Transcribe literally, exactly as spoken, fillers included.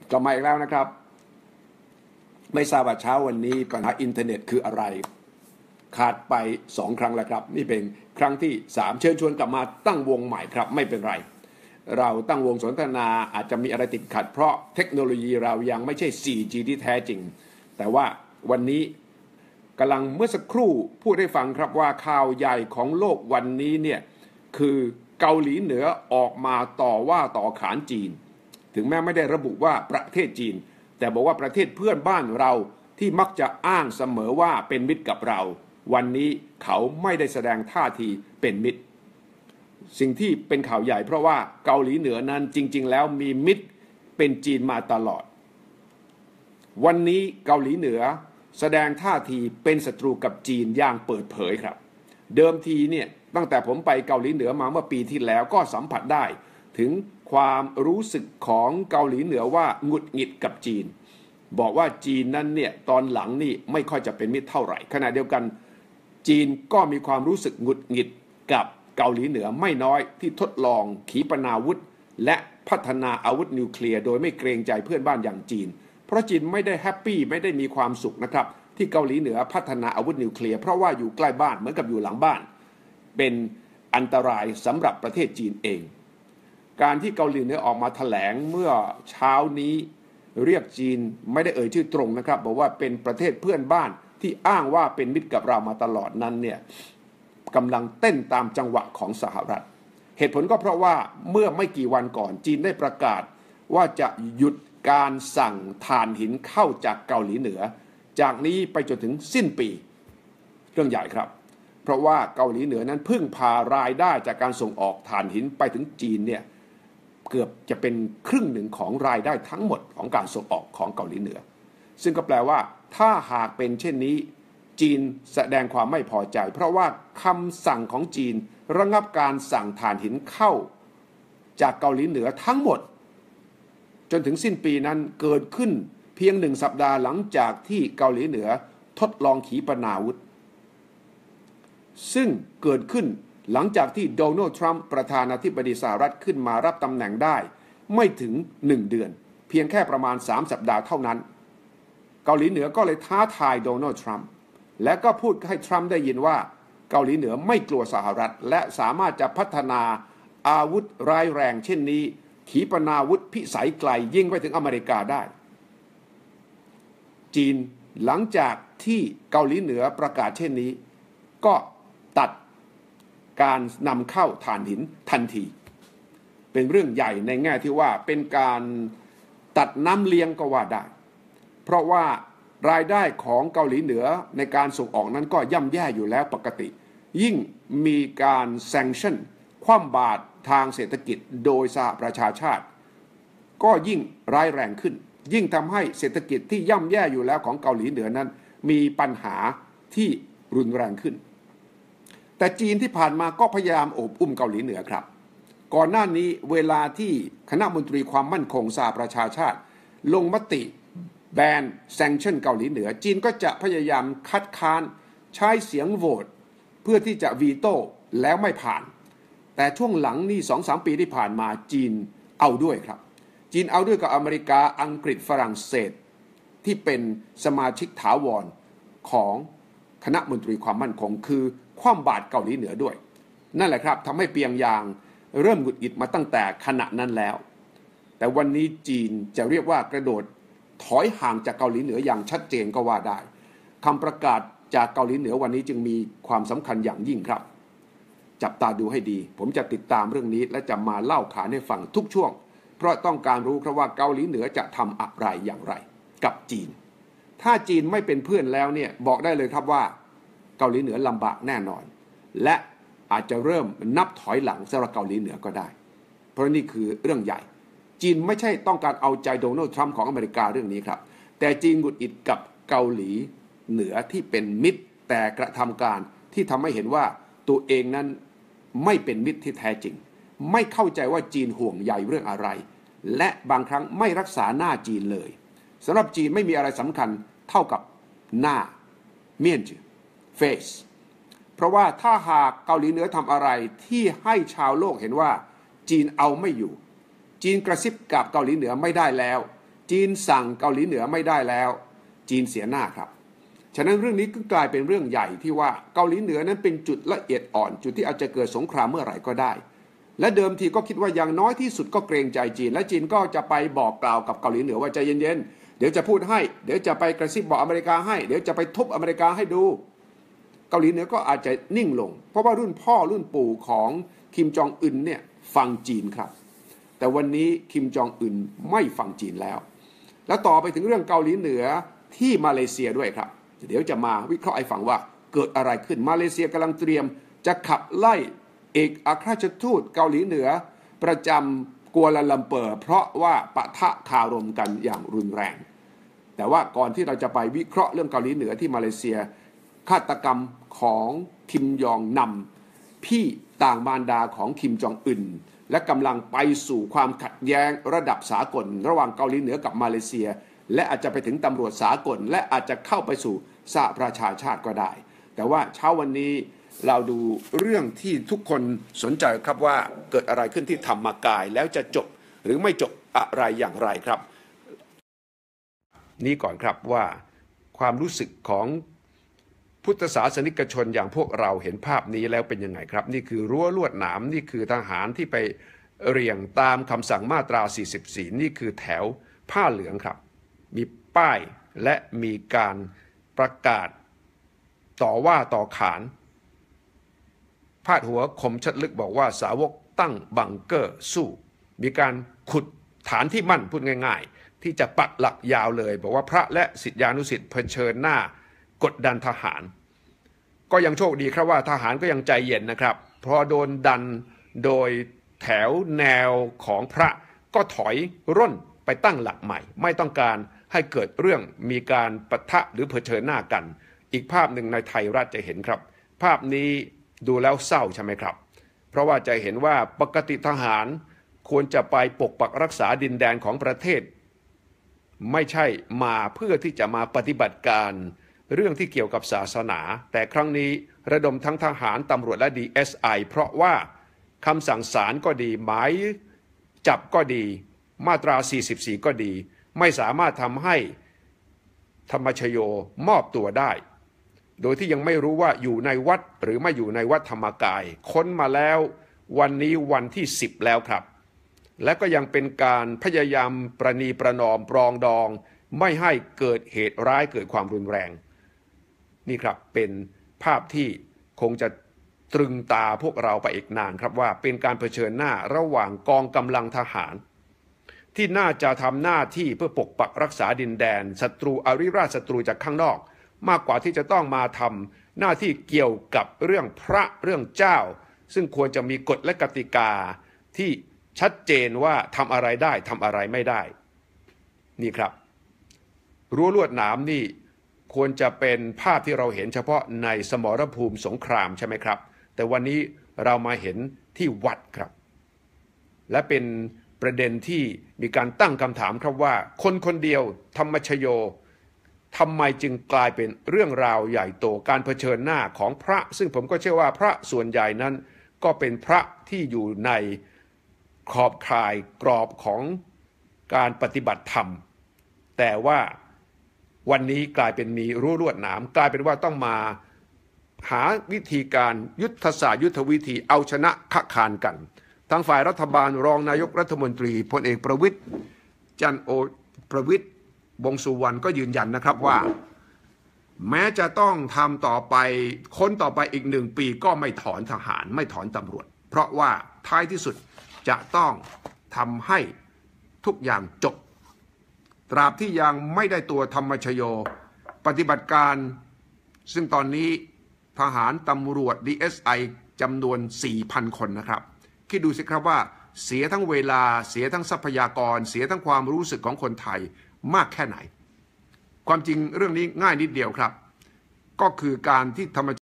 กลับมาอีกแล้วนะครับไม่ทราบว่าเช้าวันนี้ปัญหาอินเทอร์เน็ตคืออะไรขาดไปสองครั้งแล้วครับนี่เป็นครั้งที่สามเชิญชวนกลับมาตั้งวงใหม่ครับไม่เป็นไรเราตั้งวงสนทนาอาจจะมีอะไรติดขัดเพราะเทคโนโลยีเรายังไม่ใช่ โฟร์จี ที่แท้จริงแต่ว่าวันนี้กำลังเมื่อสักครู่พูดให้ฟังครับว่าข่าวใหญ่ของโลกวันนี้เนี่ยคือเกาหลีเหนือออกมาต่อว่าต่อขานจีนถึงแม้ไม่ได้ระบุว่าประเทศจีนแต่บอกว่าประเทศเพื่อนบ้านเราที่มักจะอ้างเสมอว่าเป็นมิตรกับเราวันนี้เขาไม่ได้แสดงท่าทีเป็นมิตรสิ่งที่เป็นข่าวใหญ่เพราะว่าเกาหลีเหนือนั้นจริงๆแล้วมีมิตรเป็นจีนมาตลอดวันนี้เกาหลีเหนือแสดงท่าทีเป็นศัตรูกับจีนอย่างเปิดเผยครับเดิมทีเนี่ยตั้งแต่ผมไปเกาหลีเหนือมาเมื่อปีที่แล้วก็สัมผัสได้ถึงความรู้สึกของเกาหลีเหนือว่าหงุดหงิดกับจีนบอกว่าจีนนั้นเนี่ยตอนหลังนี่ไม่ค่อยจะเป็นมิตรเท่าไหร่ขณะเดียวกันจีนก็มีความรู้สึกหงุดหงิดกับเกาหลีเหนือไม่น้อยที่ทดลองขีปนาวุธและพัฒนาอาวุธนิวเคลียร์โดยไม่เกรงใจเพื่อนบ้านอย่างจีนเพราะจีนไม่ได้แฮปปี้ไม่ได้มีความสุขนะครับที่เกาหลีเหนือพัฒนาอาวุธนิวเคลียร์เพราะว่าอยู่ใกล้บ้านเหมือนกับอยู่หลังบ้านเป็นอันตรายสำหรับประเทศจีนเองการที่เกาหลีเหนือออกมาแถลงเมื่อเช้านี้เรียกจีนไม่ได้เอ่ยชื่อตรงนะครับบอกว่าเป็นประเทศเพื่อนบ้านที่อ้างว่าเป็นมิตรกับเรามาตลอดนั้นเนี่ยกำลังเต้นตามจังหวะของสหรัฐเหตุผลก็เพราะว่าเมื่อไม่กี่วันก่อนจีนได้ประกาศว่าจะหยุดการสั่งถ่านหินเข้าจากเกาหลีเหนือจากนี้ไปจนถึงสิ้นปีเรื่องใหญ่ครับเพราะว่าเกาหลีเหนือนั้นพึ่งพารายได้จากการส่งออกถ่านหินไปถึงจีนเนี่ยเกือบจะเป็นครึ่งหนึ่งของรายได้ทั้งหมดของการส่งออกของเกาหลีเหนือซึ่งก็แปลว่าถ้าหากเป็นเช่นนี้จีนแสดงความไม่พอใจเพราะว่าคำสั่งของจีนระงับการสั่งถ่านหินเข้าจากเกาหลีเหนือทั้งหมดจนถึงสิ้นปีนั้นเกิดขึ้นเพียงหนึ่งสัปดาห์หลังจากที่เกาหลีเหนือทดลองขีปนาวุธซึ่งเกิดขึ้นหลังจากที่โดนัลด์ทรัมป์ประธานาธิบดีสหรัฐขึ้นมารับตำแหน่งได้ไม่ถึงหนึ่งเดือนเพียงแค่ประมาณสามสัปดาห์เท่านั้นเกาหลีเหนือก็เลยท้าทายโดนัลด์ทรัมป์และก็พูดให้ทรัมป์ได้ยินว่าเกาหลีเหนือไม่กลัวสหรัฐและสามารถจะพัฒนาอาวุธร้ายแรงเช่นนี้ขีปนาวุธพิสัยไกลยิงไปถึงอเมริกาได้จีนหลังจากที่เกาหลีเหนือประกาศเช่นนี้ก็ตัดการนำเข้าถ่านหินทันทีเป็นเรื่องใหญ่ในแง่ที่ว่าเป็นการตัดน้ำเลี้ยงก็ว่าได้เพราะว่ารายได้ของเกาหลีเหนือในการส่งออกนั้นก็ย่ำแย่อยู่แล้วปกติยิ่งมีการแซงชั่นคว่ำบาตรทางเศรษฐกิจโดยสหประชาชาติก็ยิ่งร้ายแรงขึ้นยิ่งทำให้เศรษฐกิจที่ย่ำแย่อยู่แล้วของเกาหลีเหนือนั้นมีปัญหาที่รุนแรงขึ้นแต่จีนที่ผ่านมาก็พยายามโอบอุ้มเกาหลีเหนือครับก่อนหน้านี้เวลาที่คณะมนตรีความมั่นคงสหประชาชาติลงมติแบนแซงชั่นเกาหลีเหนือจีนก็จะพยายามคัดค้านใช้เสียงโหวตเพื่อที่จะวีโต้แล้วไม่ผ่านแต่ช่วงหลังนี่ สองถึงสาม ปีที่ผ่านมาจีนเอาด้วยครับจีนเอาด้วยกับอเมริกาอังกฤษฝรั่งเศสที่เป็นสมาชิกถาวรของคณะมนตรีความมั่นคงคือคว่ำบาตรเกาหลีเหนือด้วยนั่นแหละครับทำให้เปียงยางเริ่มหงุดหงิดมาตั้งแต่ขณะนั้นแล้วแต่วันนี้จีนจะเรียกว่ากระโดดถอยห่างจากเกาหลีเหนืออย่างชัดเจนก็ว่าได้คำประกาศจากเกาหลีเหนือวันนี้จึงมีความสำคัญอย่างยิ่งครับจับตาดูให้ดีผมจะติดตามเรื่องนี้และจะมาเล่าขานให้ฟังทุกช่วงเพราะต้องการรู้ครับว่าเกาหลีเหนือจะทำอะไรอย่างไรกับจีนถ้าจีนไม่เป็นเพื่อนแล้วเนี่ยบอกได้เลยครับว่าเกาหลีเหนือลำบากแน่นอนและอาจจะเริ่มนับถอยหลังสำหรับเกาหลีเหนือก็ได้เพราะนี่คือเรื่องใหญ่จีนไม่ใช่ต้องการเอาใจโดนัลด์ทรัมป์ของอเมริกาเรื่องนี้ครับแต่จีนหงุดหงิดกับเกาหลีเหนือที่เป็นมิตรแต่กระทำการที่ทำให้เห็นว่าตัวเองนั้นไม่เป็นมิตรที่แท้จริงไม่เข้าใจว่าจีนห่วงใยเรื่องอะไรและบางครั้งไม่รักษาหน้าจีนเลยสำหรับจีนไม่มีอะไรสำคัญเท่ากับหน้าเมียนจือ face เพราะว่าถ้าหากเกาหลีเหนือทำอะไรที่ให้ชาวโลกเห็นว่าจีนเอาไม่อยู่จีนกระซิบกับเกาหลีเหนือไม่ได้แล้วจีนสั่งเกาหลีเหนือไม่ได้แล้วจีนเสียหน้าครับฉะนั้นเรื่องนี้ก็กลายเป็นเรื่องใหญ่ที่ว่าเกาหลีเหนือนั้นเป็นจุดละเอียดอ่อนจุดที่อาจจะเกิดสงครามเมื่อไหร่ก็ได้และเดิมทีก็คิดว่าอย่างน้อยที่สุดก็เกรงใจจีนและจีนก็จะไปบอกกล่าวกับเกาหลีเหนือว่าใจเย็นๆเดี๋ยวจะพูดให้เดี๋ยวจะไปกระซิบบอกอเมริกาให้เดี๋ยวจะไปทุบอเมริกาให้ดูเกาหลีเหนือก็อาจจะนิ่งลงเพราะว่ารุ่นพ่อรุ่นปู่ของคิมจองอึนเนี่ยฟังจีนครับแต่วันนี้คิมจองอึนไม่ฟังจีนแล้วแล้วต่อไปถึงเรื่องเกาหลีเหนือที่มาเลเซียด้วยครับเดี๋ยวจะมาวิเคราะห์ให้ฟังว่าเกิดอะไรขึ้นมาเลเซียกำลังเตรียมจะขับไล่เอกอัครราชทูตเกาหลีเหนือประจำกัวลาลัมเปอร์เพราะว่าปะทะคารมกันอย่างรุนแรงแต่ว่าก่อนที่เราจะไปวิเคราะห์เรื่องเกาหลีเหนือที่มาเลเซียฆาตกรรมของคิมยองนำพี่ต่างมารดาของคิมจองอึนและกำลังไปสู่ความขัดแย้งระดับสากลระหว่างเกาหลีเหนือกับมาเลเซียและอาจจะไปถึงตำรวจสากลและอาจจะเข้าไปสู่สหประชาชาติก็ได้แต่ว่าเช้าวันนี้เราดูเรื่องที่ทุกคนสนใจครับว่าเกิดอะไรขึ้นที่ธรรมกายแล้วจะจบหรือไม่จบอะไรอย่างไรครับนี่ก่อนครับว่าความรู้สึกของพุทธศาสนิกชนอย่างพวกเราเห็นภาพนี้แล้วเป็นยังไงครับนี่คือรั้วลวดหนามนี่คือทหารที่ไปเรียงตามคำสั่งมาตราสี่สิบสี่นี่คือแถวผ้าเหลืองครับมีป้ายและมีการประกาศต่อว่าต่อขานพาดหัวคมชัดลึกบอกว่าสาวกตั้งบังเกอร์สู้มีการขุดฐานที่มั่นพูดง่ายๆที่จะปักหลักยาวเลยบอกว่าพระและศิษยานุศิษย์เผชิญหน้ากดดันทหารก็ยังโชคดีครับว่าทหารก็ยังใจเย็นนะครับเพราะโดนดันโดยแถวแนวของพระก็ถอยร่นไปตั้งหลักใหม่ไม่ต้องการให้เกิดเรื่องมีการปะทะหรือเผชิญหน้ากันอีกภาพหนึ่งในไทยรัฐจะเห็นครับภาพนี้ดูแล้วเศร้าใช่ไหมครับเพราะว่าจะเห็นว่าปกติทหารควรจะไปปกปักรักษาดินแดนของประเทศไม่ใช่มาเพื่อที่จะมาปฏิบัติการเรื่องที่เกี่ยวกับศาสนาแต่ครั้งนี้ระดมทั้งทหารตำรวจและ ดี เอส ไอ เพราะว่าคำสั่งศาลก็ดีหมายจับก็ดีมาตราสี่สิบสี่ก็ดีไม่สามารถทำให้ธรรมชโยมอบตัวได้โดยที่ยังไม่รู้ว่าอยู่ในวัดหรือไม่อยู่ในวัดธรรมกายค้นมาแล้ววันนี้วันที่สิบแล้วครับและก็ยังเป็นการพยายามประนีประนอมปรองดองไม่ให้เกิดเหตุร้ายเกิดความรุนแรงนี่ครับเป็นภาพที่คงจะตรึงตาพวกเราไปอีกนานครับว่าเป็นการเผชิญหน้าระหว่างกองกำลังทหารที่น่าจะทำหน้าที่เพื่อปกปักรักษาดินแดนศัตรูอริราชศัตรูจากข้างนอกมากกว่าที่จะต้องมาทำหน้าที่เกี่ยวกับเรื่องพระเรื่องเจ้าซึ่งควรจะมีกฎและกติกาที่ชัดเจนว่าทำอะไรได้ทำอะไรไม่ได้นี่ครับรั้วลวดหนามนี่ควรจะเป็นภาพที่เราเห็นเฉพาะในสมรภูมิสงครามใช่ไหมครับแต่วันนี้เรามาเห็นที่วัดครับและเป็นประเด็นที่มีการตั้งคำถามครับว่าคนคนเดียวธรรมชโยทำไมจึงกลายเป็นเรื่องราวใหญ่โตการเผชิญหน้าของพระซึ่งผมก็เชื่อว่าพระส่วนใหญ่นั้นก็เป็นพระที่อยู่ในขอบข่ายกรอบของการปฏิบัติธรรมแต่ว่าวันนี้กลายเป็นมีรั้วลวดหนามกลายเป็นว่าต้องมาหาวิธีการยุทธศาสตร์ยุทธวิธีเอาชนะขะคานกันทางฝ่ายรัฐบาลรองนายกรัฐมนตรีพลเอกประวิตรจันทร์โอประวิตรวงษ์สุวรรณก็ยืนยันนะครับว่าแม้จะต้องทำต่อไปค้นต่อไปอีกหนึ่งปีก็ไม่ถอนทหารไม่ถอนตำรวจเพราะว่าท้ายที่สุดจะต้องทำให้ทุกอย่างจบตราบที่ยังไม่ได้ตัวธรรมชโยปฏิบัติการซึ่งตอนนี้ทหารตำรวจ ดี เอส ไอ จำนวน สี่พัน คนนะครับคิดดูสิครับว่าเสียทั้งเวลาเสียทั้งทรัพยากรเสียทั้งความรู้สึกของคนไทยมากแค่ไหนความจริงเรื่องนี้ง่ายนิดเดียวครับก็คือการที่ธรรม